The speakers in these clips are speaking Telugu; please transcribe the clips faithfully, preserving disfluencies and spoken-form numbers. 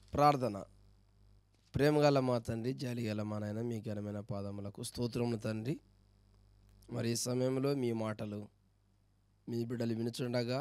ప్రార్థన. ప్రేమగల మా తండ్రి, జాలిగల మా నాయన, మీ ఘనమైన పాదములకు స్తోత్రములు తండ్రి. మరి ఈ సమయంలో మీ మాటలు మీ బిడ్డలు వినుచుండగా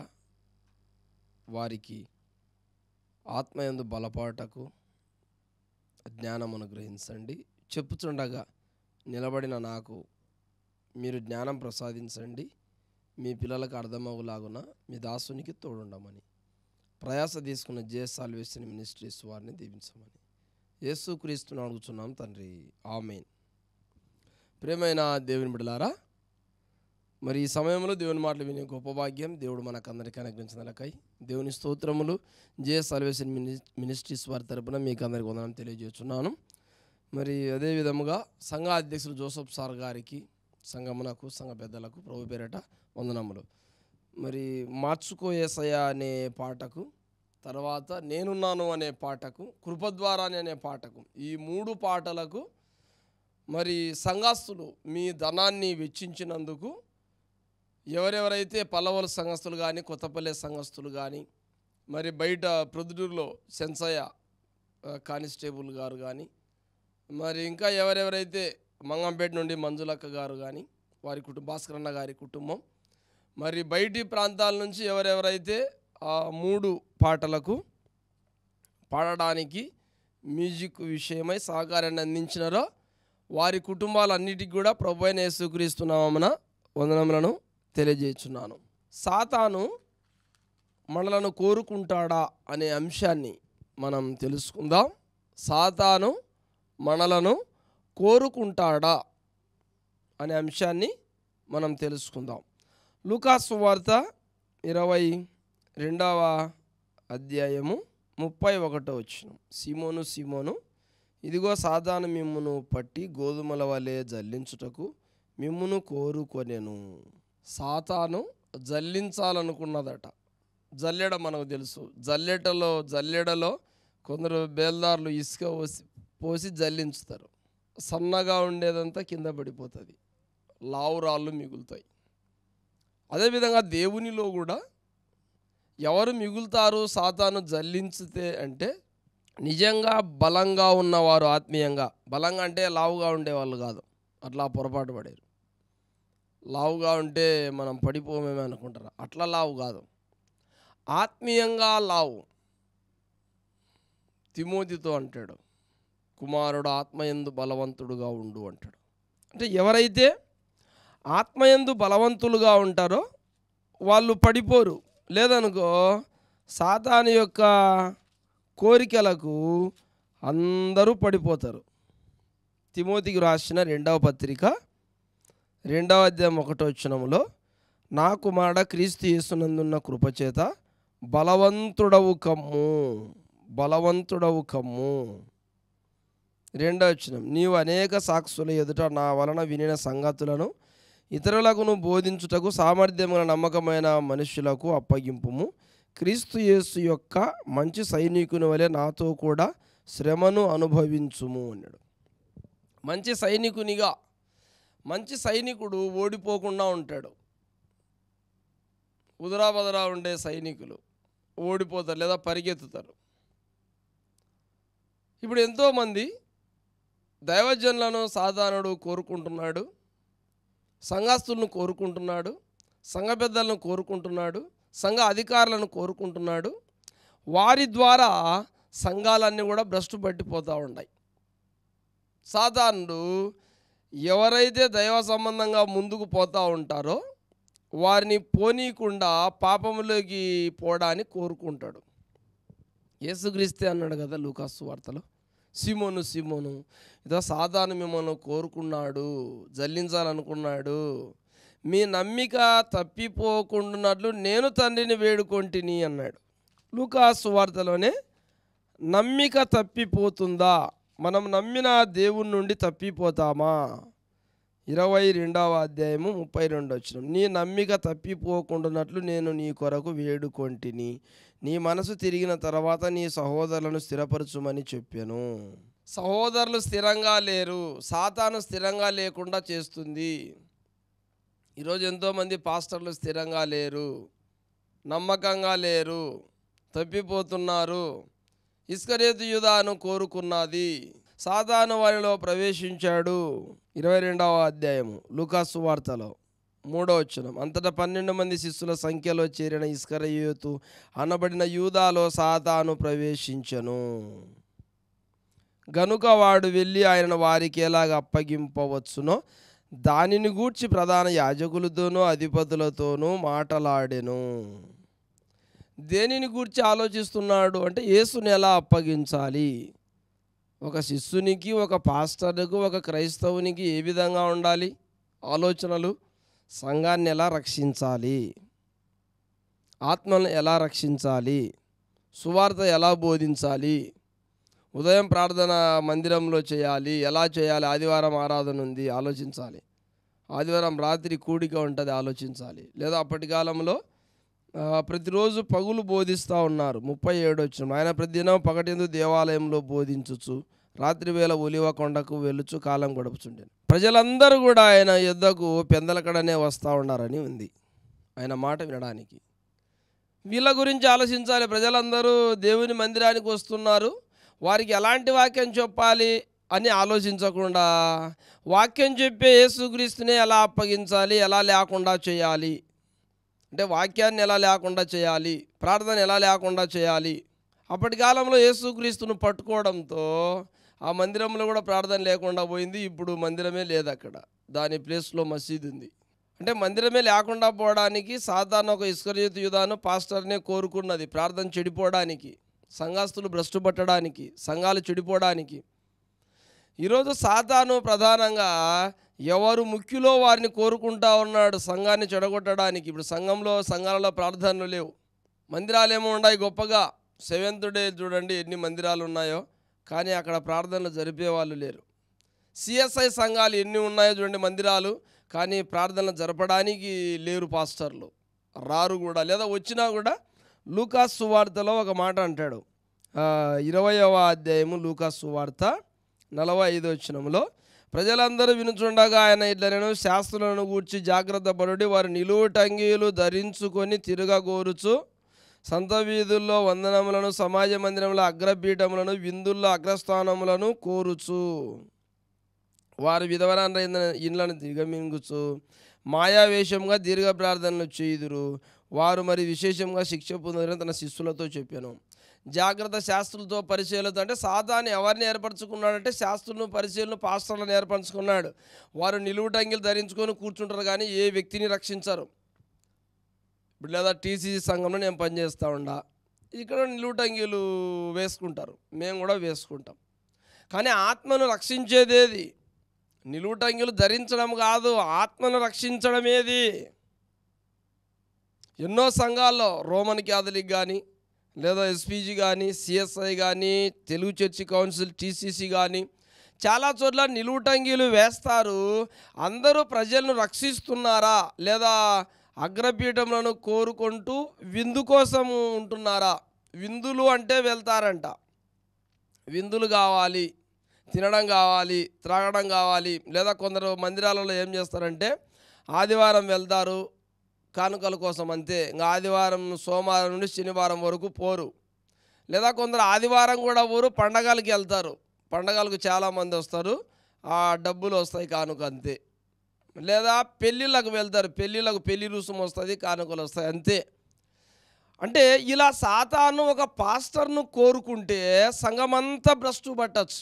వారికి ఆత్మయందు బలపాటకు జ్ఞానమును గ్రహించండి. చెప్పుచుండగా నిలబడిన నాకు మీరు జ్ఞానం ప్రసాదించండి. మీ పిల్లలకు అర్థమవులాగున మీ దాసునికి తోడుండమని ప్రయాస తీసుకున్న జే సాల్వేషన్ మినిస్ట్రీస్ వారిని దీవించమని యేసుక్రీస్తును అడుగుచున్నాం తండ్రి, ఆమేన్. ప్రియమైన దేవుని బిడ్డలారా, మరి ఈ సమయంలో దేవుని మాటలు వినే గొప్ప భాగ్యం దేవుడు మనకందరికీ అనుగ్రహించినలకై దేవుని స్తోత్రములు. జే సాల్వేషన్ మిని మినిస్ట్రీస్ వారి తరపున మీకు అందరికీ వందనం తెలియజేస్తున్నాను. మరి అదే విధముగా సంఘ అధ్యక్షులు జోసఫ్ సార్ గారికి, సంఘమునకు, సంఘ పెద్దలకు ప్రభు పేరట వందనములు. మరి మార్చుకో యేసయ్యా అనే పాటకు, తర్వాత నేనున్నాను అనే పాటకు, కృపద్వారాని అనే పాటకు, ఈ మూడు పాటలకు మరి సంఘస్థులు మీ ధనాన్ని వెచ్చించినందుకు ఎవరెవరైతే పల్లవల సంఘస్థులు కానీ, కొత్తపల్లె సంఘస్థులు కానీ, మరి బయట ప్రొద్దుటూరులో సెన్సయ్య కానిస్టేబుల్ గారు కానీ, మరి ఇంకా ఎవరెవరైతే మంగంపేట నుండి మంజులక్క గారు కానీ, వారి కుటుంబ భాస్కరన్న గారి కుటుంబం, మరి బయటి ప్రాంతాల నుంచి ఎవరెవరైతే ఆ మూడు పాటలకు పాడడానికి మ్యూజిక్ విషయమై సహకారాన్ని అందించినారో వారి కుటుంబాలన్నిటికీ కూడా ప్రభువైన యేసుక్రీస్తు నామమున వందనములను తెలియజేస్తున్నాను. సాతాను మనలను కోరుకుంటాడా అనే అంశాన్ని మనం తెలుసుకుందాం. సాతాను మనలను కోరుకుంటాడా అనే అంశాన్ని మనం తెలుసుకుందాం. లూకా సువార్త ఇరవై రెండవ అధ్యాయము ముప్పై ఒకటో వచనం. సీమోను సీమోను, ఇదిగో సాతాను మిమ్మును పట్టి గోధుమల వలె జల్లించుటకు మిమ్మును కోరుకొనెను. సాతాను జల్లించాలనుకున్నదట. జల్లెడ మనకు తెలుసు. జల్లెటలో జల్లెడలో కొందరు బేల్దారులు ఇసుక పోసి పోసి జల్లించుతారు. సన్నగా ఉండేదంతా కింద పడిపోతుంది, లావు రాళ్ళు మిగులుతాయి. అదేవిధంగా దేవునిలో కూడా ఎవరు మిగులుతారు సాతాను జల్లించితే అంటే నిజంగా బలంగా ఉన్నవారు, ఆత్మీయంగా బలంగా అంటే లావుగా ఉండేవాళ్ళు కాదు, అట్లా పొరపాటు పడారు. లావుగా ఉంటే మనం పడిపోమేమే అనుకుంటారు, అట్లా లావు కాదు, ఆత్మీయంగా లావు. తిమోతితో అంటాడు, కుమారుడు ఆత్మయందు బలవంతుడుగా ఉండు అంటాడు. అంటే ఎవరైతే ఆత్మయందు బలవంతులుగా ఉంటారో వాళ్ళు పడిపోరు. లేదనుకో సాతాను యొక్క కోరికలకు అందరూ పడిపోతారు. తిమోతికి రాసిన రెండవ పత్రిక రెండవ అధ్యాయం ఒకటో వచనములో, నా కుమారుడ క్రీస్తు యేసునందున్న కృపచేత బలవంతుడవు కమ్ము, బలవంతుడవు కమ్ము. రెండవ వచనం, నీవు అనేక సాక్షుల ఎదుట నా వలన వినిన సంగతులను ఇతరులకు బోధించుటకు సామర్థ్యముల నమ్మకమైన మనుషులకు అప్పగింపుము. క్రీస్తు యేసు యొక్క మంచి సైనికుని వలె నాతో కూడా శ్రమను అనుభవించుము అన్నాడు. మంచి సైనికునిగా, మంచి సైనికుడు ఓడిపోకుండా ఉంటాడు. ఉదరాబదరా ఉండే సైనికులు ఓడిపోతారు లేదా పరిగెత్తుతారు. ఇప్పుడు ఎంతోమంది దైవజనులను సాతానుడు కోరుకుంటున్నాడు, సంఘస్థులను కోరుకుంటున్నాడు, సంఘ పెద్దలను కోరుకుంటున్నాడు, సంఘ అధికారులను కోరుకుంటున్నాడు. వారి ద్వారా సంఘాలన్నీ కూడా భ్రష్టు పట్టిపోతూ ఉన్నాయి. సాతానుడు ఎవరైతే దైవ సంబంధంగా ముందుకు పోతూ ఉంటారో వారిని పోనీయకుండా పాపములోకి పోవడానికి కోరుకుంటాడు. యేసుక్రీస్తే అన్నాడు కదా లూకా సువార్తలో, సీమోను సీమోను, ఇదో సాతాను మిమ్మల్ని కోరుకున్నాడు, జల్లించాలనుకున్నాడు, మీ నమ్మిక తప్పిపోకుండానట్లు నేను తండ్రిని వేడుకొంటిని అన్నాడు. లూకా సువార్తలోనే నమ్మిక తప్పిపోతుందా, మనం నమ్మిన దేవుని నుండి తప్పిపోతామా? ఇరవై రెండవ అధ్యాయము ముప్పై రెండు వచనం, నీ నమ్మిక తప్పిపోకుండానట్లు నేను నీ కొరకు వేడుకొంటిని, నీ మనసు తిరిగిన తర్వాత నీ సహోదరులను స్థిరపరచుమని చెప్పాను. సహోదరులు స్థిరంగా లేరు, సాతాను స్థిరంగా లేకుండా చేస్తుంది. ఈరోజు ఎంతోమంది పాస్టర్లు స్థిరంగా లేరు, నమ్మకంగా లేరు, తప్పిపోతున్నారు. ఇస్కరియోతు యూదాను కోరుకున్నది. సాతాను వారిలో ప్రవేశించాడు. ఇరవై రెండవ అధ్యాయము లూకాసు సువార్తలో మూడో వచనం. అంతటా పన్నెండు మంది శిష్యుల సంఖ్యలో చేరిన ఇస్కరియోతు అనబడిన యూదాలో సాతాను ప్రవేశించెను. గనుక వాడు వెళ్ళి ఆయన వారికి ఎలాగ అప్పగింపవచ్చునో దానిని గూర్చి ప్రధాన యాజకులతోనూ అధిపతులతోనూ మాటలాడెను. దేనిని గూర్చి ఆలోచిస్తున్నాడు అంటే యేసుని ఎలా అప్పగించాలి, ఒక శిష్యునికి, ఒక పాస్టర్కు, ఒక క్రైస్తవునికి ఏ విధంగా ఉండాలి ఆలోచనలు, సంఘాన్ని ఎలా రక్షించాలి, ఆత్మలను ఎలా రక్షించాలి, సువార్త ఎలా బోధించాలి, ఉదయం ప్రార్థన మందిరంలో చేయాలి, ఎలా చేయాలి, ఆదివారం ఆరాధన ఉంది ఆలోచించాలి, ఆదివారం రాత్రి కూడిక ఉంటుంది ఆలోచించాలి. లేదా అప్పటి కాలంలో ప్రతిరోజు పగులు బోధిస్తూ ఉన్నారు. ముప్పై ఏడు వచ్చిన ఆయన ప్రతిదినం పగటిందు దేవాలయంలో బోధించుచు రాత్రి వేళ ఒలివ కొండకు వెళ్ళుచు కాలం గడుపుచుండెను. ప్రజలందరూ కూడా ఆయన యుద్ధకు పెందలకడనే వస్తూ ఉన్నారని ఉంది ఆయన మాట వినడానికి. వీళ్ళ గురించి ఆలోచించాలి. ప్రజలందరూ దేవుని మందిరానికి వస్తున్నారు, వారికి ఎలాంటి వాక్యం చెప్పాలి అని ఆలోచించకుండా వాక్యం చెప్పే యేసుక్రీస్తునే ఎలా అప్పగించాలి, ఎలా లేకుండా చేయాలి, అంటే వాక్యాన్ని ఎలా లేకుండా చేయాలి, ప్రార్థన ఎలా లేకుండా చేయాలి. అప్పటి కాలంలో యేసుక్రీస్తును పట్టుకోవడంతో ఆ మందిరంలో కూడా ప్రార్థన లేకుండా పోయింది. ఇప్పుడు మందిరమే లేదు అక్కడ, దాని ప్లేస్లో మసీదు ఉంది. అంటే మందిరమే లేకుండా పోవడానికి సాతాను ఒక ఇస్కరియోతు యూదాను పాస్టర్నే కోరుకున్నది, ప్రార్థన చెడిపోవడానికి, సంఘాస్తులు భ్రష్టు పట్టడానికి, సంఘాలు చెడిపోవడానికి. ఈరోజు సాతాను ప్రధానంగా ఎవరు ముఖ్యులో వారిని కోరుకుంటా ఉన్నాడు సంఘాన్ని చెడగొట్టడానికి. ఇప్పుడు సంఘంలో సంఘాలలో ప్రార్థనలు లేవు, మందిరాలు ఏమో ఉన్నాయి గొప్పగా. సెవెంత్ డే చూడండి ఎన్ని మందిరాలు ఉన్నాయో, కానీ అక్కడ ప్రార్థనలు జరిపే వాళ్ళు లేరు. సిఎస్ఐ సంఘాలు ఎన్ని ఉన్నాయో చూడండి మందిరాలు, కానీ ప్రార్థనలు జరపడానికి లేరు, పాస్టర్లు రారు కూడా. లేదా వచ్చినా కూడా లూకాసు సువార్తలో ఒక మాట అంటాడు, ఇరవయవ అధ్యాయము లూకాసు సువార్త నలభై ఐదో వచనంలో, ప్రజలందరూ వినుచుండగా ఆయన ఇట్లనెను, శాస్త్రులను గూర్చి జాగ్రత్త పడుడి, వారు నిలువుటంగీలు ధరించుకొని తిరగగోరుచు సంత వీధుల్లో వందనములను, సమాజ మందిరంలో అగ్రపీఠములను, విందుల్లో అగ్రస్థానములను కోరుచు, వారు విధవరాండ్ర ఇండ్లను దిగమింగుచు మాయావేషంగా దీర్ఘ ప్రార్థనలు చేయుదురు, వారు మరి విశేషంగా శిక్ష పొందుతారని తన శిష్యులతో చెప్పాను. జాగ్రత్త శాస్త్రులతో పరిచయాలతో, అంటే సాతాను ఎవరిని ఏర్పరచుకున్నాడంటే శాస్త్రులను, పరిచయాలను, పాస్టర్లను ఏర్పరచుకున్నాడు. వారు నిలువుటంగిలు ధరించుకొని కూర్చుంటారు కానీ ఏ వ్యక్తిని రక్షించరు. ఇప్పుడు లేదా టీసీసీ సంఘంలో నేను పనిచేస్తూ ఉండా, ఇక్కడ నిలువుటంగిలు వేసుకుంటారు, మేము కూడా వేసుకుంటాం. కానీ ఆత్మను రక్షించేదేది నిలువుటంగిలు ధరించడం కాదు, ఆత్మను రక్షించడం ఏది. ఎన్నో సంఘాల్లో రోమన్ క్యాథలిక్ కానీ, లేదా ఎస్పీజీ కానీ, సిఎస్ఐ కానీ, తెలుగు చర్చి కౌన్సిల్, టీసీసీ కానీ చాలా చోట్ల నిలువుటంగీలు వేస్తారు. అందరూ ప్రజలను రక్షిస్తున్నారా, లేదా అగ్రపీఠములను కోరుకుంటూ విందు కోసం ఉంటున్నారా? విందులు అంటే వెళ్తారంట, విందులు కావాలి, తినడం కావాలి, త్రాగడం కావాలి. లేదా కొందరు మందిరాలలో ఏం చేస్తారంటే ఆదివారం వెళ్తారు కానుకల కోసం అంతే, ఇంకా ఆదివారం సోమవారం నుండి శనివారం వరకు పోరు. లేదా కొందరు ఆదివారం కూడా పోరు, పండగలకి వెళ్తారు, పండగలకు చాలామంది వస్తారు, ఆ డబ్బులు వస్తాయి కానుక అంతే. లేదా పెళ్ళిళ్ళకు వెళ్తారు, పెళ్ళిళ్ళకు పెళ్లి రుసుము వస్తుంది, కానుకలు వస్తాయి అంతే. అంటే ఇలా సాతాను ఒక పాస్టర్ను కోరుకుంటే సంఘమంతా భ్రష్టు పట్టచ్చు.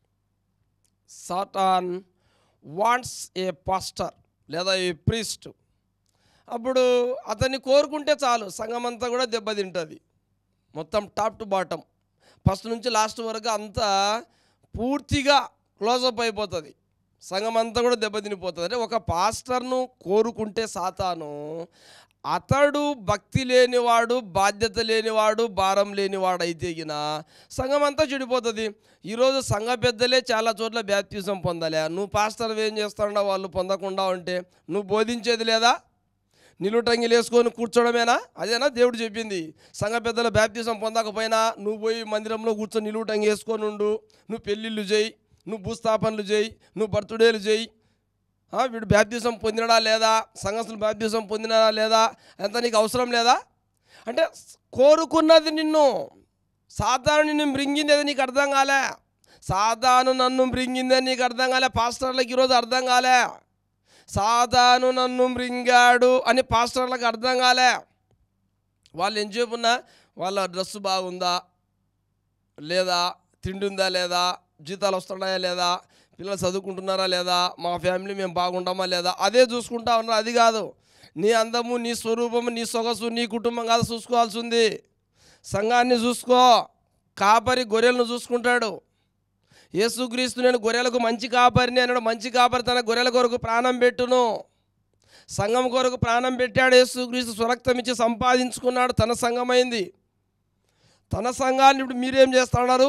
సాతాన్ వాంట్స్ ఏ పాస్టర్ లేదా ఏ ప్రీస్ట్. అప్పుడు అతన్ని కోరుకుంటే చాలు, సంఘమంతా కూడా దెబ్బతింటుంది. మొత్తం టాప్ టు బాటమ్, ఫస్ట్ నుంచి లాస్ట్ వరకు అంతా పూర్తిగా క్లోజప్ అయిపోతుంది, సంఘం అంతా కూడా దెబ్బతినిపోతుంది. అంటే ఒక పాస్టర్ను కోరుకుంటే సాతాను, అతడు భక్తి లేనివాడు, బాధ్యత లేనివాడు, భారం లేనివాడు అయితే గిన సంఘం అంతా చెడిపోతుంది. ఈరోజు సంఘ పెద్దలే చాలా చోట్ల బ్యాప్తిజం పొందలే. నువ్వు పాస్టర్ ఏం చేస్తాడో వాళ్ళు పొందకుండా ఉంటే నువ్వు బోధించేది లేదా? నిలువుటంగిలు వేసుకొని కూర్చోవడమేనా? అదేనా దేవుడు చెప్పింది? సంఘ పెద్దల బ్యాప్తిజం పొందకపోయినా నువ్వు పోయి మందిరంలో కూర్చొని నిలువుటంగి వేసుకొని ఉండు, నువ్వు పెళ్ళిళ్ళు చేయి, నువ్వు భూస్థాపనలు చేయి, నువ్వు బర్త్డేలు చేయి. వీడు బ్యాప్తిజం పొందినడా లేదా, సంఘస్థులు బ్యాప్తిజం పొందినడా లేదా, అంత నీకు అవసరం లేదా? అంటే కోరుకున్నది నిన్ను, సాతాను నిన్ను మృంగింది అది నీకు అర్థం కాలే. సాతాను నన్ను మృంగింది అని నీకు అర్థం కాలే. పాస్టర్లకు ఈరోజు అర్థం కాలే. సాతాను నన్ను మృంగాడు అని పాస్టర్లకు అర్థం కాలే. వాళ్ళు ఏం చెప్పున్నా, వాళ్ళ డ్రెస్సు బాగుందా లేదా, తిండి ఉందా లేదా, జీతాలు వస్తున్నాయా లేదా, పిల్లలు చదువుకుంటున్నారా లేదా, మా ఫ్యామిలీ మేము బాగుంటామా లేదా, అదే చూసుకుంటా ఉన్నారు. అది కాదు, నీ అందము, నీ స్వరూపము, నీ సొగసు, నీ కుటుంబం కాదు చూసుకోవాల్సి ఉంది. సంఘాన్ని చూసుకో. కాపరి గొర్రెలను చూసుకుంటాడు. యేసుక్రీస్తు నేను గొర్రెలకు మంచి కాపరిని అన్నాడు. మంచి కాపరి తన గొర్రెల కొరకు ప్రాణం పెట్టును. సంఘం కొరకు ప్రాణం పెట్టాడు. యేసుక్రీస్తు స్వరక్తం ఇచ్చి సంపాదించుకున్నాడు. తన సంఘమైంది. తన సంఘాన్ని ఇప్పుడు మీరేం చేస్తూ ఉన్నారు?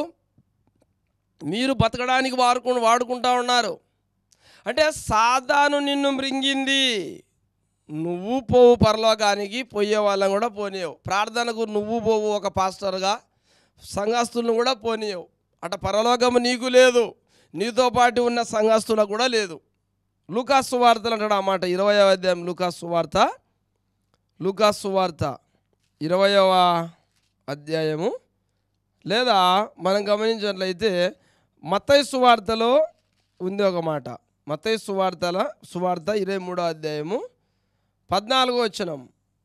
మీరు బతకడానికి వాడుకు వాడుకుంటా ఉన్నారు. అంటే సాతాను నిన్ను మృంగింది. నువ్వు పోవు పరలోకానికి, పోయే వాళ్ళని కూడా పోనీయవు. ప్రార్థనకు నువ్వు పోవు ఒక పాస్టర్గా, సంఘస్థులను కూడా పోనీయవు. అట పరలోకము నీకు లేదు, నీతో పాటు ఉన్న సంఘస్థులకు కూడా లేదు. లూకాసు సువార్తలు అంటాడు ఆ మాట. ఇరవయవ అధ్యాయం లూకాసు సువార్త, లూకాసు సువార్త ఇరవయవ అధ్యాయము, లేదా మనం గమనించినట్లయితే మత్తయి సువార్తలో ఉంది ఒక మాట. మత్తయి సువార్తల సువార్త ఇరవై మూడో అధ్యాయము పద్నాలుగో వచనం.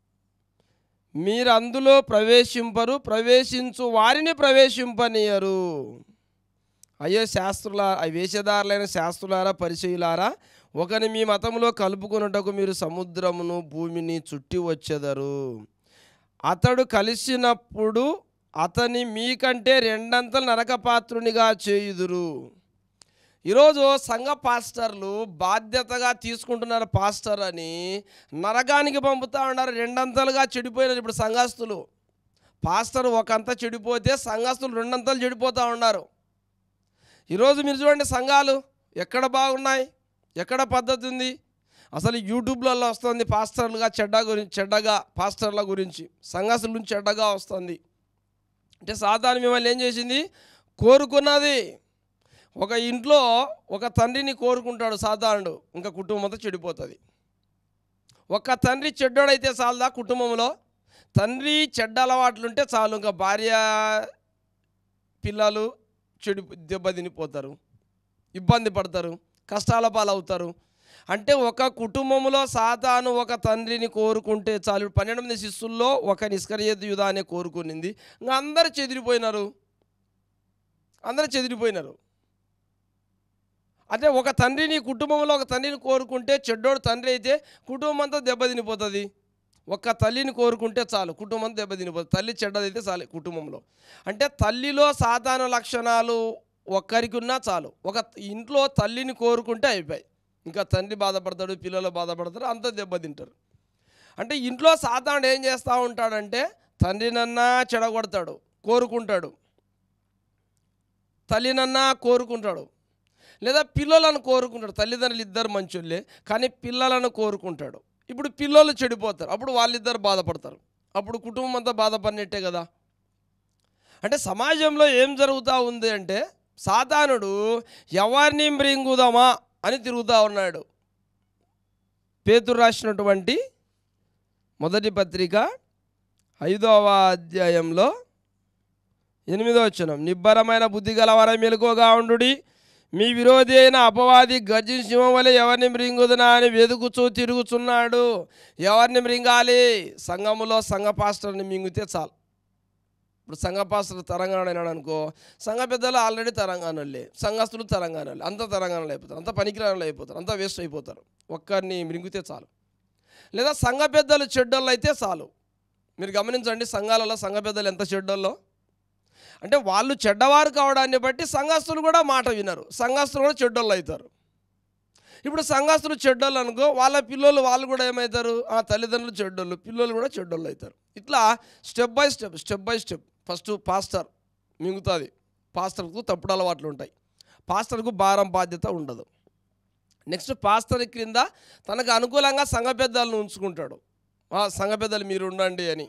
మీరు అందులో ప్రవేశింపరు, ప్రవేశించు వారిని ప్రవేశింపనీయరు. అయ్యో శాస్త్రుల వేషధారులైన శాస్త్రులారా, పరిచయులారా, ఒకని మీ మతంలో కలుపుకొనుటకు మీరు సముద్రమును భూమిని చుట్టి వచ్చెదరు. అతడు కలిసినప్పుడు అతని మీకంటే రెండంతలు నరకపాత్రునిగా చేయుదురు. ఈరోజు సంఘ పాస్టర్లు బాధ్యతగా తీసుకుంటున్నారు. పాస్టర్ అని నరకానికి పంపుతా ఉన్నారు. రెండంతలుగా చెడిపోయినారు ఇప్పుడు సంఘస్థులు. పాస్టర్ ఒకంత చెడిపోతే సంఘస్థులు రెండంతలు చెడిపోతూ ఉన్నారు. ఈరోజు మీరు చూడండి, సంఘాలు ఎక్కడ బాగున్నాయి, ఎక్కడ పద్ధతి ఉంది. అసలు యూట్యూబ్లలో వస్తుంది పాస్టర్లుగా చెడ్డ గురించి, చెడ్డగా పాస్టర్ల గురించి, సంఘస్థుల గురించి చెడ్డగా వస్తుంది. అంటే సాతాను మిమ్మల్ని ఏం చేసింది? కోరుకున్నది. ఒక ఇంట్లో ఒక తండ్రిని కోరుకుంటాడు సాతానుడు, ఇంకా కుటుంబం అంతా చెడిపోతుంది. ఒక తండ్రి చెడ్డోడైతే చాలదా కుటుంబంలో? తండ్రి చెడ్డ అలవాట్లుంటే చాలు, ఇంకా భార్య పిల్లలు చెడి దెబ్బతినిపోతారు, ఇబ్బంది పడతారు, కష్టాల పాలవుతారు. అంటే ఒక కుటుంబంలో సాతాను ఒక తండ్రిని కోరుకుంటే చాలు. పన్నెండు మంది శిష్యుల్లో ఒక ఇస్కరియోతు యూదా అనే కోరుకునింది. ఇంకా అందరూ చెదిరిపోయినారు, అందరూ చెదిరిపోయినారు. అంటే ఒక తండ్రిని, కుటుంబంలో ఒక తండ్రిని కోరుకుంటే, చెడ్డోడు తండ్రి అయితే కుటుంబం అంతా దెబ్బతినిపోతుంది. ఒక్క తల్లిని కోరుకుంటే చాలు, కుటుంబం అంతా దెబ్బతినిపోతుంది. తల్లి చెడ్డదైతే చాలు కుటుంబంలో. అంటే తల్లిలో సాతాను లక్షణాలు ఒక్కరికి ఉన్నా చాలు. ఒక ఇంట్లో తల్లిని కోరుకుంటే అయిపోయి, ఇంకా తండ్రి బాధపడతాడు, పిల్లలు బాధపడతారు, అంతా దెబ్బతింటారు. అంటే ఇంట్లో సాతానుడు ఏం చేస్తూ ఉంటాడంటే, తండ్రినన్నా చెడగొడతాడు, కోరుకుంటాడు, తల్లినన్నా కోరుకుంటాడు, లేదా పిల్లలను కోరుకుంటాడు. తల్లిదండ్రులు ఇద్దరు మంచోళ్ళే, కానీ పిల్లలను కోరుకుంటాడు. ఇప్పుడు పిల్లలు చెడిపోతారు, అప్పుడు వాళ్ళిద్దరు బాధపడతారు, అప్పుడు కుటుంబం అంతా బాధపడినట్టే కదా. అంటే సమాజంలో ఏం జరుగుతూ ఉంది అంటే, సాతానుడు ఎవరిని మృంగుదామా అని తిరుగుతూ ఉన్నాడు. పేతురు రాసినటువంటి మొదటి పత్రిక ఐదవ అధ్యాయంలో ఎనిమిదవ వచనం, నిబ్బరమైన బుద్ధి గలవారై మెలకువగా ఉండుడి, మీ విరోధి అయిన అపవాది గర్జించిన సింహం వలె ఎవరిని మృంగుదునా అని వెదుకుచూ తిరుగుచున్నాడు. ఎవరిని మృంగాలి? సంఘములో సంఘ పాస్టర్ని మింగితే చాలు. ఇప్పుడు సంఘ పాస్టర్ తెలంగాణ అయినాడు అనుకో, సంఘ పెద్దలు ఆల్రెడీ తెలంగాణలే, సంఘస్థులు తెలంగాణలే, అంత తెలంగాణలో అయిపోతారు, అంత పనికిరాణలో అయిపోతారు, అంత వేస్ట్ అయిపోతారు. ఒక్కరిని మృంగితే చాలు. లేదా సంఘ పెద్దలు చెడ్డోళ్ళు అయితే చాలు. మీరు గమనించండి, సంఘాలలో సంఘ పెద్దలు ఎంత చెడ్డోళ్ళో. అంటే వాళ్ళు చెడ్డవారు కావడాన్ని బట్టి సంఘస్థులు కూడా మాట వినరు, సంఘస్థులు కూడా చెడ్డోళ్ళు అవుతారు. ఇప్పుడు సంఘస్థులు చెడ్డోళ్ళు అనుకో, వాళ్ళ పిల్లలు వాళ్ళు కూడా ఏమవుతారు? ఆ తల్లిదండ్రులు చెడ్డోళ్ళు, పిల్లలు కూడా చెడ్డోళ్ళు అవుతారు. ఇట్లా step by step step by step first pastor మింగుతుంది. పాస్టర్కు తప్పుడు అలవాట్లు ఉంటాయి, పాస్టర్కు భారం బాధ్యత ఉండదు. నెక్స్ట్ పాస్టర్ క్రింద తనకు అనుకూలంగా సంఘ పెద్దలను ఉంచుకుంటాడు. ఆ సంఘ పెద్దలు మీరు ఉండండి అని.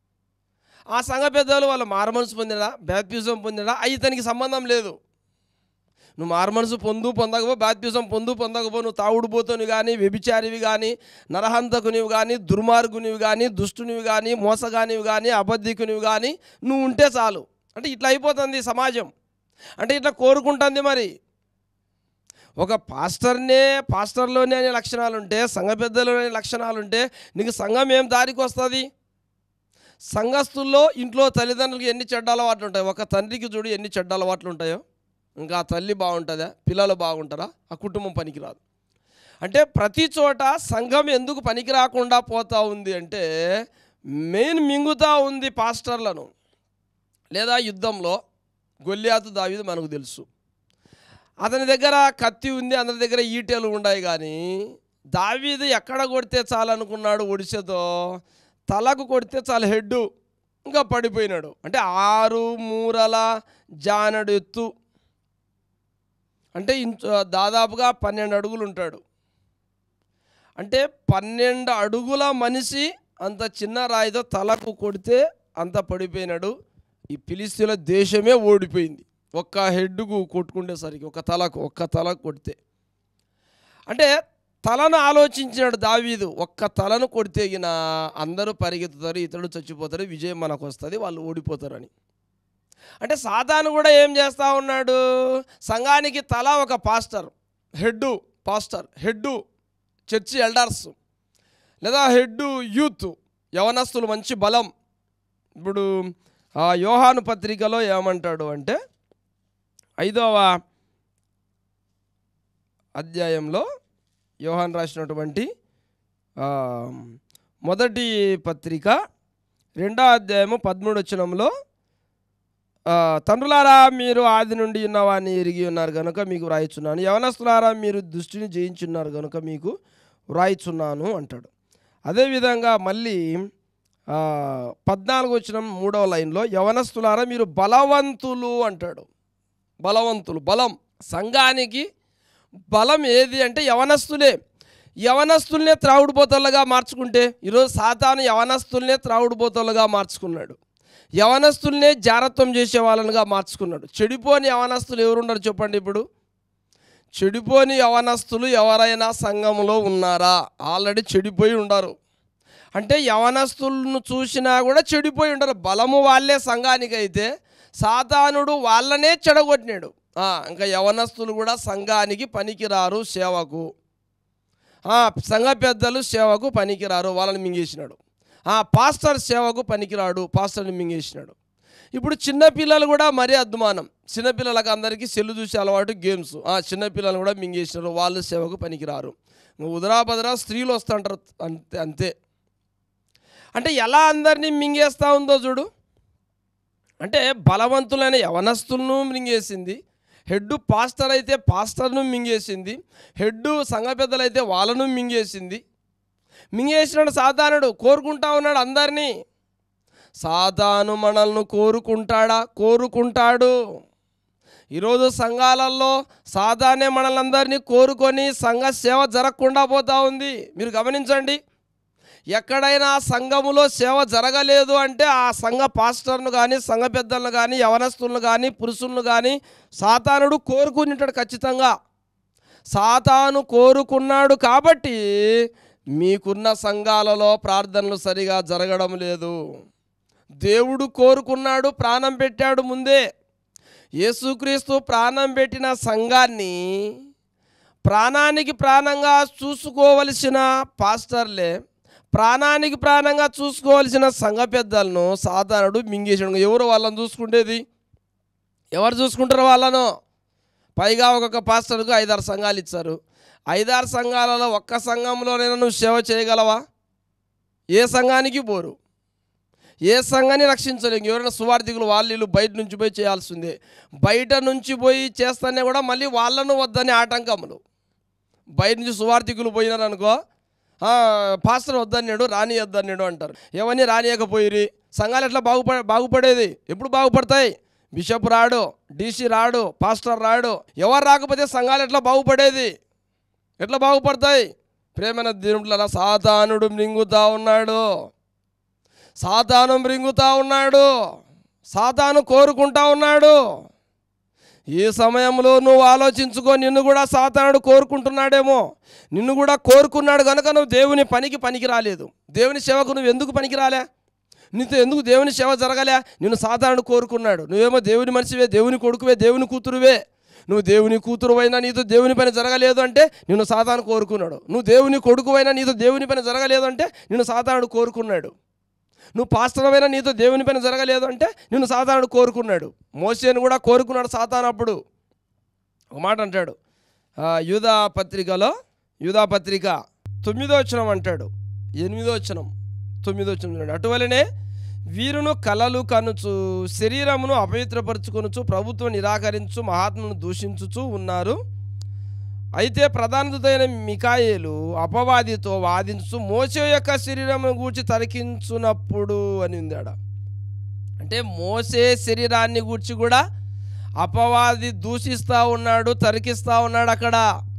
ఆ సంఘ పెద్దలు వాళ్ళు మారుమనసు పొందినా, బాప్తిజం పొందినా అవి తనకి సంబంధం లేదు. నువ్వు మారుమనసు పొందు పొందకపో, బాప్తిజం పొందు పొందకపో, నువ్వు తాగుడుపోతునివి కానీ, వ్యభిచారివి కానీ, నరహంతకునివి కానీ, దుర్మార్గునివి కానీ, దుష్టునివి కానీ, మోసగానివి కానీ, అబద్ధికునివి కానీ నువ్వు ఉంటే చాలు. అంటే ఇట్లా అయిపోతుంది సమాజం. అంటే ఇట్లా కోరుకుంటుంది. మరి ఒక పాస్టర్నే పాస్టర్లోనే అనే లక్షణాలు ఉంటే, సంఘ పెద్దలోనే లక్షణాలు ఉంటే నీకు సంఘం ఏం దారికి వస్తుంది? సంఘస్థుల్లో ఇంట్లో తల్లిదండ్రులకు ఎన్ని చెడ్డ అలవాట్లు ఉంటాయి. ఒక తండ్రికి చూడు ఎన్ని చెడ్డ అలవాట్లు ఉంటాయో. ఇంకా ఆ తల్లి బాగుంటుందా? పిల్లలు బాగుంటారా? ఆ కుటుంబం పనికిరాదు. అంటే ప్రతి చోట సంఘం ఎందుకు పనికి రాకుండా పోతూ ఉంది అంటే మెయిన్ మింగుతూ ఉంది పాస్టర్లను. లేదా యుద్ధంలో గొల్లియాతు దావీదు మనకు తెలుసు. అతని దగ్గర కత్తి ఉంది, అతని దగ్గర ఈటెలు ఉన్నాయి. కానీ దావీదు ఎక్కడ కొడితే చాలనుకున్నాడు ఒడిసెతో? తలకు కొడితే చాలు, హెడ్ ఇంకా పడిపోయినాడు. అంటే ఆరు మూరల జానడు ఎత్తు, అంటే ఇంచు దాదాపుగా పన్నెండు అడుగులు ఉంటాడు. అంటే పన్నెండు అడుగుల మనిషి అంత చిన్న రాయితో తలకు కొడితే అంత పడిపోయినాడు. ఈ ఫిలిస్తీన్ల దేశమే ఓడిపోయింది ఒక్క హెడ్కు కొట్టుకునేసరికి, ఒక తలకు ఒక్క తలకు కొడితే. అంటే తలను ఆలోచించినాడు దావీదు. ఒక్క తలను కొడితేగిన అందరూ పరిగెత్తుతారు, ఇతడు చచ్చిపోతారు, విజయం మనకు వస్తుంది, వాళ్ళు ఓడిపోతారని. అంటే సాతాను కూడా ఏం చేస్తూ ఉన్నాడు? సంఘానికి తల ఒక pastor, head pastor, head church elders, లేదా హెడ్డు యూత్ యవనస్తులు, మంచి బలం. ఇప్పుడు ఆ యోహాను పత్రికలో ఏమంటాడు అంటే ఐదవ అధ్యాయంలో యోహాను రాసినటువంటి మొదటి పత్రిక రెండో అధ్యాయము పదమూడు వచనంలో, తండ్రులారా మీరు ఆది నుండి ఉన్నవాన్ని ఎరిగి ఉన్నారు కనుక మీకు వ్రాయిచున్నాను, యవనస్తులారా మీరు దృష్టిని జయించున్నారు కనుక మీకు వ్రాయిచున్నాను అంటాడు. అదేవిధంగా మళ్ళీ పద్నాలుగు వచనం మూడవ లైన్లో యవనస్తులారా మీరు బలవంతులు అంటాడు. బలవంతులు, బలం. సంఘానికి బలం ఏది అంటే యవనస్తులే. యవనస్తుల్నే త్రాగుడుబోతలుగా మార్చుకుంటే, ఈరోజు సాతాను యవనస్తుల్నే త్రాగుడుబోతలుగా మార్చుకున్నాడు. యవనస్తుల్నే జారత్వం చేసే వాళ్ళనుగా మార్చుకున్నాడు. చెడిపోని యవనస్తులు ఎవరున్నారు చెప్పండి? ఇప్పుడు చెడిపోని యవనస్తులు ఎవరైనా సంఘంలో ఉన్నారా? ఆల్రెడీ చెడిపోయి ఉండరు. అంటే యవనస్తులను చూసినా కూడా చెడిపోయి ఉండరు. బలము వాళ్ళే సంఘానికి అయితే సాతానుడు వాళ్ళనే చెడగొట్టినాడు. ఇంకా యవనస్తులు కూడా సంఘానికి పనికిరారు, సేవకు. సంఘ పెద్దలు సేవకు పనికిరారు, వాళ్ళని మింగేసినాడు. పాస్టర్ సేవకు పనికిరాడు, పాస్టర్ని మింగేసినాడు. ఇప్పుడు చిన్నపిల్లలు కూడా మరీ అద్మానం. చిన్నపిల్లలకు అందరికీ సెల్లు చూసే అలవాటు, గేమ్స్. చిన్నపిల్లలు కూడా మింగేసినారు, వాళ్ళు సేవకు పనికిరారు. ఉదరాబదరా స్త్రీలు వస్తుంటారు అంతే అంతే. అంటే ఎలా అందరినీ మింగేస్తూ ఉందో చూడు. అంటే బలవంతులైన యవనస్తులను మింగేసింది. హెడ్ పాస్టర్ అయితే పాస్టర్ను మింగేసింది. హెడ్ సంఘ పెద్దలైతే వాళ్ళను మింగేసింది. మింగేసినాడు సాతానుడు. కోరుకుంటా ఉన్నాడు అందరినీ. సాతాను మనల్ని కోరుకుంటాడా? కోరుకుంటాడు. ఈరోజు సంఘాలలో సాతానే మనల్ని అందరినీ కోరుకొని సంఘ సేవ జరగకుండా పోతూ ఉంది. మీరు గమనించండి. ఎక్కడైనా సంఘములో సేవ జరగలేదు అంటే ఆ సంఘ పాస్టర్ను కానీ, సంఘ పెద్దలను కానీ, యవనస్తులను కానీ, పురుషులను కానీ సాతానుడు కోరుకుని ఉంటాడు ఖచ్చితంగా. సాతాను కోరుకున్నాడు కాబట్టి మీకున్న సంఘాలలో ప్రార్థనలు సరిగా జరగడం లేదు. దేవుడు కోరుకున్నాడు, ప్రాణం పెట్టాడు ముందే. యేసుక్రీస్తు ప్రాణం పెట్టిన సంఘాన్ని ప్రాణానికి ప్రాణంగా చూసుకోవలసిన పాస్టర్లే, ప్రాణానికి ప్రాణంగా చూసుకోవాల్సిన సంఘ పెద్దలను సాతానుడు మింగేసాడు. ఎవరు వాళ్ళని చూసుకుంటేది? ఎవరు చూసుకుంటారు వాళ్ళను? పైగా ఒక్కొక్క పాస్టర్కు ఐదారు సంఘాలు ఇచ్చారు. ఐదారు సంఘాలలో ఒక్క సంఘంలోనైనా నువ్వు సేవ చేయగలవా? ఏ సంఘానికి పోరు, ఏ సంఘాన్ని రక్షించలేము. ఎవరైనా సువార్థికులు వాళ్ళు బయట నుంచి పోయి చేయాల్సిందే. బయట నుంచి పోయి చేస్తానే కూడా మళ్ళీ వాళ్ళను వద్దని ఆటంకములు. బయట నుంచి సువార్థికులు పోయినారు అనుకో, పాస్టర్ వద్దన్నాడు, రాని వద్దన్నాడు అంటారు. ఎవరిని రానియకపోయిరి సంఘాలు ఎట్లా బాగుప బాగుపడేది? ఎప్పుడు బాగుపడతాయి? బిషప్ రాడు, డీసీ రాడు, పాస్టర్ రాడు, ఎవరు రాకపోతే సంఘాలు ఎట్లా బాగుపడేది? ఎట్లా బాగుపడతాయి? ప్రేమైన దేవుళ్ళ సాతానుడు మృంగుతా ఉన్నాడు. సాతాను మృంగుతా ఉన్నాడు. సాతాను కోరుకుంటా ఉన్నాడు. ఈ సమయంలో నువ్వు ఆలోచించుకో, నిన్ను కూడా సాతానుడు కోరుకుంటున్నాడేమో. నిన్ను కూడా కోరుకున్నాడు కనుక నువ్వు దేవుని పనికి పనికి రాలేదు. దేవుని సేవకు నువ్వు ఎందుకు పనికి రాలే? నీతో ఎందుకు దేవుని సేవ జరగలే? నిన్ను సాతానుడు కోరుకున్నాడు. నువ్వేమో దేవుని మనిషివే, దేవుని కొడుకువే, దేవుని కూతురువే. నువ్వు దేవుని కూతురు అయినా నీతో దేవుని పని జరగలేదు అంటే నిన్ను సాతాను కోరుకున్నాడు. నువ్వు దేవుని కొడుకు అయినా నీతో దేవుని పని జరగలేదు అంటే నిన్ను సాతానుడు కోరుకున్నాడు. నువ్వు పాస్టర్వైనా నీతో దేవుని పని జరగలేదు అంటే నిన్ను సాతానుడు కోరుకున్నాడు. మోసేను కూడా కోరుకున్నాడు సాతాను. అప్పుడు ఒక మాట అంటాడు యూదా పత్రికలో, యూదా పత్రిక తొమ్మిదో వచనం అంటాడు, ఎనిమిదో వచనం తొమ్మిదో వచనం, అటువలనే వీరును కలలు కనుచు శరీరమును అపవిత్రపరుచుకొనుచు ప్రభుత్వం నిరాకరించు మహాత్మును దూషించుచు ఉన్నారు. అయితే ప్రధానదూతైన మికాయేలు అపవాదితో వాదించు మోసే యొక్క శరీరమును గూర్చి తరికించునప్పుడు అని ఉంది ఆడ. అంటే మోసే శరీరాన్ని గూర్చి కూడా అపవాది దూషిస్తూ ఉన్నాడు, తరికిస్తూ ఉన్నాడు. అక్కడ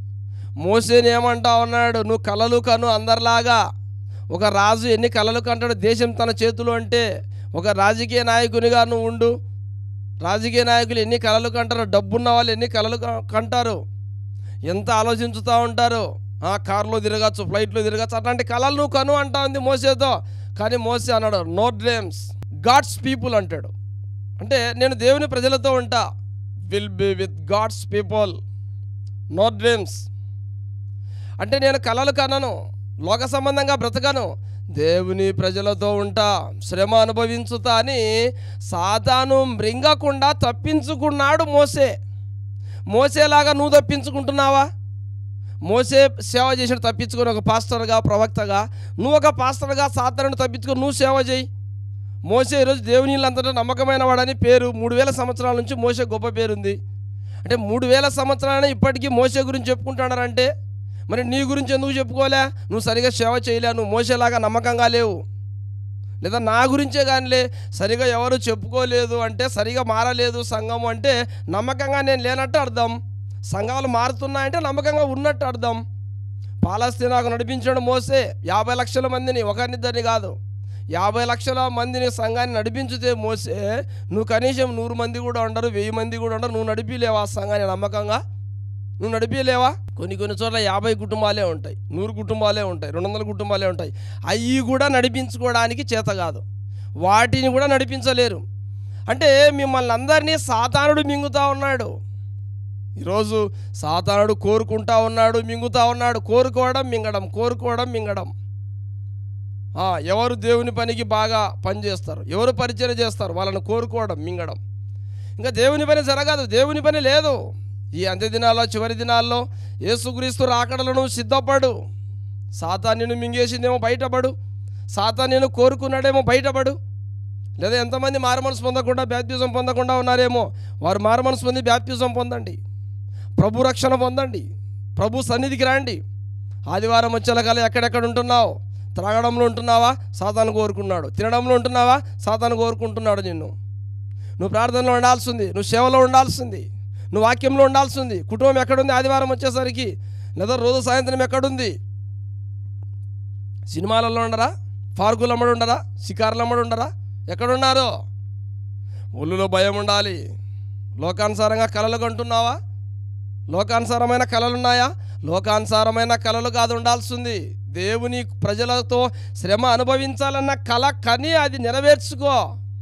మోసేని ఏమంటా ఉన్నాడు, నువ్వు కలలు కను అందరిలాగా. ఒక రాజు ఎన్ని కలలు కంటాడు దేశం తన చేతులు అంటే, ఒక రాజకీయ నాయకునిగా నువ్వు ఉండు. రాజకీయ నాయకులు ఎన్ని కలలు కంటారు, డబ్బున్న వాళ్ళు ఎన్ని కలలు కంటారు, ఎంత ఆలోచించుతూ ఉంటారు. కారులో తిరగచ్చు, ఫ్లైట్లో తిరగచ్చు, అట్లాంటి కళలు నువ్వు కను అంటా ఉంది మోసేతో. కానీ మోసే అన్నాడు నో డ్రీమ్స్ గాడ్స్ పీపుల్ అంటాడు. అంటే నేను దేవుని ప్రజలతో ఉంటా, will be with God's people, no dreams. అంటే నేను కళలు కనను, లోక సంబంధంగా బ్రతకను, దేవుని ప్రజలతో ఉంటా, శ్రమ అనుభవించుతా అని సాతాను మృంగకుండా తప్పించుకున్నాడు మోసే. మోసేలాగా నువ్వు తప్పించుకుంటున్నావా? మోసే సేవ చేసిన తప్పించుకొని ఒక పాస్టర్గా, ప్రవక్తగా, నువ్వు ఒక పాస్టర్గా సాతానుని తప్పించుకొని నువ్వు సేవ చేయి. మోసే ఈరోజు దేవుని అంతటా నమ్మకమైన వాడని పేరు. మూడు వేల సంవత్సరాల నుంచి మోసే గొప్ప పేరుంది. అంటే మూడు వేల సంవత్సరాలనే ఇప్పటికీ మోసే గురించి చెప్పుకుంటున్నారంటే మరి నీ గురించి ఎందుకు చెప్పుకోలే? నువ్వు సరిగా సేవ చేయలే, నువ్వు మోసేలాగా నమ్మకంగా లేవు. లేదా నా గురించే కానిలే సరిగా ఎవరు చెప్పుకోలేదు అంటే, సరిగా మారలేదు సంఘం అంటే నమ్మకంగా నేను లేనట్టు అర్థం. సంఘాలు మారుతున్నాయంటే నమ్మకంగా ఉన్నట్టు అర్థం. పాలస్తీనాకు నడిపించడం మోసే యాభై లక్షల మందిని, ఒకరినిద్దరిని కాదు, యాభై లక్షల మందిని సంఘాన్ని నడిపించితే మోసే. నువ్వు కనీసం నూరు మంది కూడా ఉండరు, వెయ్యి మంది కూడా ఉండరు, నువ్వు నడిపిలేవా ఆ సంఘాన్ని నమ్మకంగా? నువ్వు నడిపిలేవా? కొన్ని కొన్ని చోట్ల యాభై కుటుంబాలే ఉంటాయి, నూరు కుటుంబాలే ఉంటాయి, రెండు వందల కుటుంబాలే ఉంటాయి. అవి కూడా నడిపించుకోవడానికి చేత కాదు, వాటిని కూడా నడిపించలేరు. అంటే మిమ్మల్ని అందరినీ సాతానుడు మింగుతా ఉన్నాడు. ఈరోజు సాతానుడు కోరుకుంటా ఉన్నాడు, మింగుతా ఉన్నాడు. కోరుకోవడం మింగడం, కోరుకోవడం మింగడం. ఎవరు దేవుని పనికి బాగా పనిచేస్తారు, ఎవరు పరిచయం చేస్తారు, వాళ్ళని కోరుకోవడం మింగడం. ఇంకా దేవుని పని జరగదు, దేవుని పని లేదు. ఈ అంత్య దినాల్లో, చివరి దినాల్లో యేసుక్రీస్తు రాకడలో నువ్వు సిద్ధపడు. సాతాను నిన్ను మింగేసిందేమో బయటపడు, సాతాను నిన్ను కోరుకున్నాడేమో బయటపడు. లేదా ఎంతమంది మారుమనసు పొందకుండా బ్యాప్టిజం పొందకుండా ఉన్నారేమో, వారు మారుమనసు పొంది బ్యాప్టిజం పొందండి, ప్రభు రక్షణ పొందండి, ప్రభు సన్నిధికి రండి. ఆదివారం వచ్చేలకాల ఎక్కడెక్కడ ఉంటున్నావు? త్రాగడంలో ఉంటున్నావా? సాతాను కోరుకున్నాడు. తినడంలో ఉంటున్నావా? సాతాను కోరుకుంటున్నాడు నిన్ను. నువ్వు ప్రార్థనలో ఉండాల్సింది, నువ్వు సేవలో ఉండాల్సింది, నువ్వు వాక్యంలో ఉండాల్సింది. కుటుంబం ఎక్కడుంది ఆదివారం వచ్చేసరికి? లేదా రోజు సాయంత్రం ఎక్కడుంది? సినిమాలలో ఉండరా? పార్కులు అమ్మడి ఉండరా? షికారులు అమ్మడి ఉండరా? ఎక్కడున్నారో? ఒళ్ళులో భయం ఉండాలి. లోకానుసారంగా కలలు కంటున్నావా? లోకానుసారమైన కళలు ఉన్నాయా? లోకానుసారమైన కళలు కాదు ఉండాల్సింది. దేవుని ప్రజలతో శ్రమ అనుభవించాలన్న కళ కని అది నెరవేర్చుకో.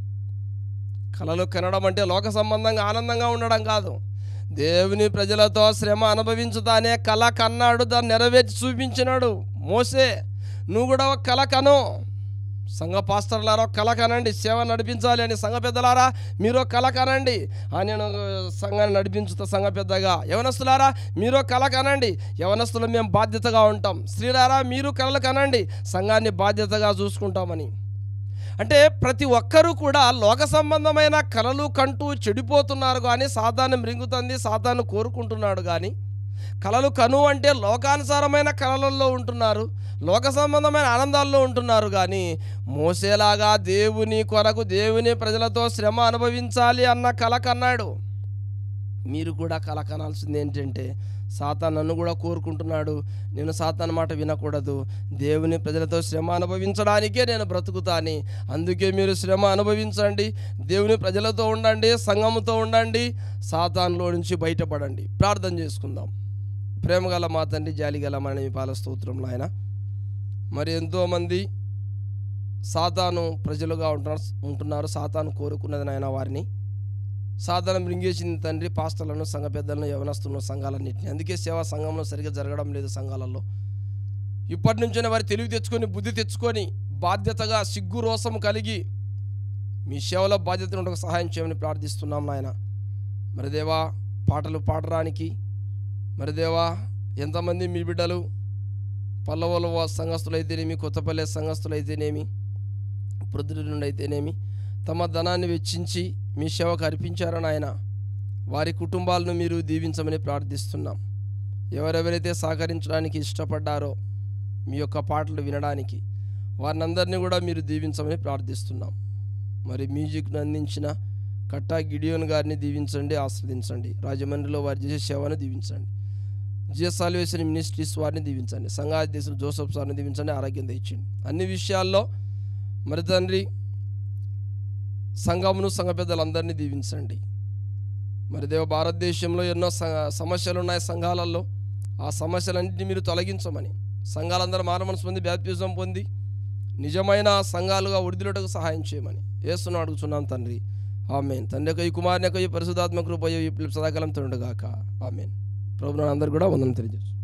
కళలు కనడం అంటే లోక సంబంధంగా ఆనందంగా ఉండడం కాదు. దేవుని ప్రజలతో శ్రమ అనుభవించుతానే కళ కన్నాడు, దాన్ని నెరవేర్చి చూపించినాడు మోసే. నువ్వు కూడా ఒక కళ కను. సంఘ పాస్టర్లారా కళ కనండి, సేవ నడిపించాలి అని. సంఘ పెద్దలారా మీరు కళ కనండి, నేను సంఘాన్ని నడిపించుతా సంఘ పెద్దగా. యవనస్తులారా మీరు కళ కనండి, యవనస్తులు మేము బాధ్యతగా ఉంటాం. స్త్రీలారా మీరు కళలు కనండి, సంఘాన్ని బాధ్యతగా చూసుకుంటామని. అంటే ప్రతి ఒక్కరూ కూడా లోక సంబంధమైన కళలు కంటూ చెడిపోతున్నారు. కానీ సాతాను మృంగుతుంది, సాతాను కోరుకుంటున్నాడు. కానీ కళలు కను అంటే లోకానుసారమైన కళలలో ఉంటున్నారు, లోక సంబంధమైన ఆనందాల్లో ఉంటున్నారు. కానీ మోసేలాగా దేవుని కొరకు, దేవుని ప్రజలతో శ్రమ అనుభవించాలి అన్న కళ కన్నాడు. మీరు కూడా కళ కనాల్సింది ఏంటంటే, సాతాను నన్ను కూడా కోరుకుంటున్నాడు, నేను సాతాను మాట వినకూడదు, దేవుని ప్రజలతో శ్రమ అనుభవించడానికే నేను బ్రతుకుతాని. అందుకే మీరు శ్రమ అనుభవించండి, దేవుని ప్రజలతో ఉండండి, సంఘముతో ఉండండి, సాతానులో నుంచి బయటపడండి. ప్రార్థన చేసుకుందాం. ప్రేమగల మా తండ్రి, జాలిగల మన మీ పాల స్తోత్రంలో ఆయన మరి ఎంతోమంది సాతాను ప్రజలుగా ఉంటున్నారు ఉంటున్నారు సాతాను కోరుకున్నది నాయన వారిని. సాతాను మృంగేసింది తండ్రి పాస్టర్లను, సంఘ పెద్దలను, యవనస్తులను, సంఘాలన్నింటినీ. అందుకే సేవా సంఘంలో సరిగ్గా జరగడం లేదు సంఘాలలో. ఇప్పటి నుంచే వారి తెలివి తెచ్చుకొని, బుద్ధి తెచ్చుకొని, బాధ్యతగా సిగ్గు రోసం కలిగి మీ సేవలో బాధ్యత ఉండక సహాయం చేయమని ప్రార్థిస్తున్నాం నాయన. మరి దేవా, పాటలు పాడడానికి మరి దేవా ఎంతమంది మీ బిడ్డలు పల్లవల సంఘస్థులైతేనేమి, కొత్తపల్లె సంఘస్థులైతేనేమి, ప్రొద్దుటి నుండి అయితేనేమి తమ ధనాన్ని వెచ్చించి మీ సేవకు అర్పించారని ఆయన వారి కుటుంబాలను మీరు దీవించమని ప్రార్థిస్తున్నాం. ఎవరెవరైతే సహకరించడానికి ఇష్టపడ్డారో మీ యొక్క పాటలు వినడానికి వారిని అందరినీ కూడా మీరు దీవించమని ప్రార్థిస్తున్నాం. మరి మ్యూజిక్ను అందించిన కట్టా గిడియోన్ గారిని దీవించండి, ఆస్వాదించండి. రాజమండ్రిలో వారు చేసే సేవను దీవించండి. జిఎస్ సాల్వేషన్ మినిస్ట్రీస్ వారిని దీవించండి. సంఘాధ్యక్షులు జోసఫ్ సార్ని దీవించండి, ఆరోగ్యం తెచ్చండి. అన్ని విషయాల్లో మరి తండ్రి సంఘమును, సంఘ పెద్దలందరినీ దీవించండి. మరి దేవ భారతదేశంలో ఎన్నో సమస్యలు ఉన్నాయి సంఘాలలో. ఆ సమస్యలన్నింటినీ మీరు తొలగించమని, సంఘాలందరూ మారమనసు పొంది బ్యాప్టిజం పొంది నిజమైన సంఘాలుగా వృద్ధిలోటకు సహాయం చేయమని యేసును అడుగుచున్నాం తండ్రి. ఆమేన్. తండ్రి యొక్క ఈ కుమారుని యొక్క ఈ పరిశుద్ధాత్మ కృప ఈ సదాకాలం తోడుగాక. ఆమేన్. ప్రభువుని అందరూ కూడా వందనం తెలియజేస్తాం.